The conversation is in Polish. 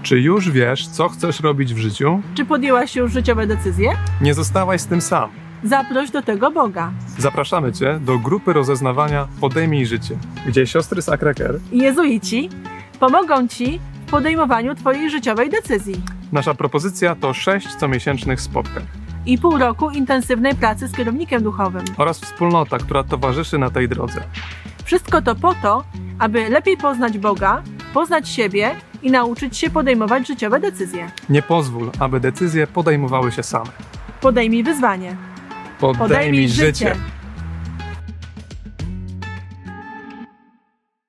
Czy już wiesz, co chcesz robić w życiu? Czy podjęłaś już życiowe decyzje? Nie zostałaś z tym sam. Zaproś do tego Boga. Zapraszamy Cię do grupy rozeznawania Podejmij Życie, gdzie siostry Sacré-Cœur I jezuici pomogą Ci w podejmowaniu Twojej życiowej decyzji. Nasza propozycja to 6 comiesięcznych spotkań I pół roku intensywnej pracy z kierownikiem duchowym. oraz wspólnota, która towarzyszy na tej drodze. Wszystko to po to, aby lepiej poznać Boga, poznać siebie i nauczyć się podejmować życiowe decyzje. Nie pozwól, aby decyzje podejmowały się same. Podejmij wyzwanie. Podejmij życie!